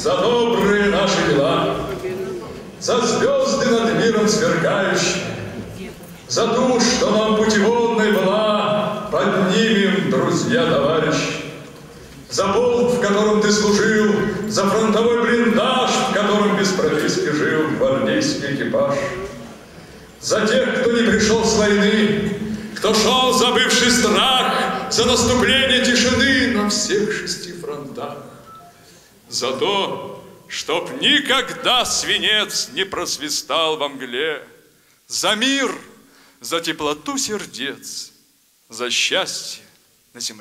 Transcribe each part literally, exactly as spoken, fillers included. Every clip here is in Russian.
за добрые наши дела, за звезды над миром сверкающие, за ту, что нам путеводной была, поднимем, друзья, товарищи. За полк, в котором ты служил, за фронтовой блиндаж, в котором без прописки жил гвардейский экипаж. За тех, кто не пришел с войны, кто шел, забывший страх, за наступление тишины на всех шести фронтах. За то, чтоб никогда свинец не просвистал во мгле. За мир, за теплоту сердец, за счастье на земле.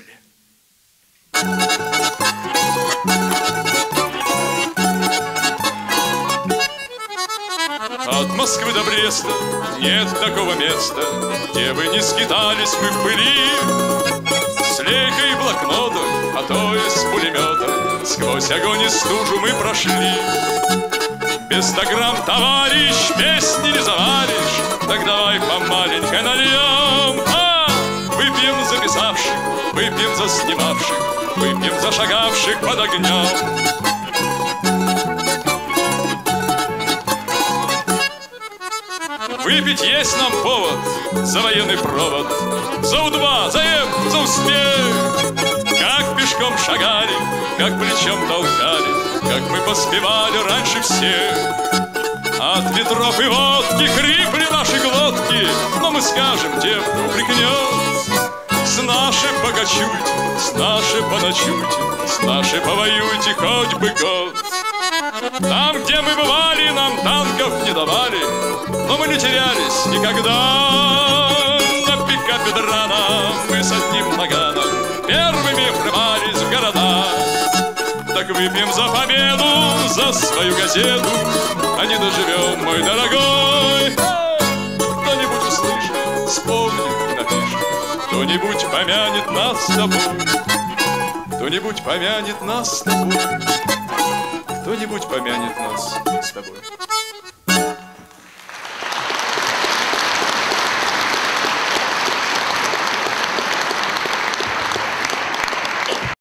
От Москвы до Бреста нет такого места, где бы не скитались мы в пыли. С лейкой и блокнотом, а то и с пулемета, сквозь огонь и стужу мы прошли. Без ста грамм, товарищ, песни не заваришь, так давай помаленько нальем. А, выпьем за писавших, выпьем за снимавших, выпьем за шагавших под огнем. Выпить есть нам повод за военный провод, за У два, за М, за успех. Как пешком шагали, как плечом толкали, как мы поспевали раньше всех. От ветров и водки хрипли наши глотки, но мы скажем тем, кто упрекнет: с нашей покачуйте, с нашей поночуйте, с нашей повоюйте хоть бы год. Там, где мы бывали, нам танков не давали, но мы не терялись никогда. На пикапе драна мы с одним наганом первыми врывались в города. Так выпьем за победу, за свою газету, а не доживем, мой дорогой. Кто-нибудь услышит, вспомнит и напишет, кто-нибудь помянет нас с тобой, кто-нибудь помянет нас с тобой, кто-нибудь помянет нас с тобой.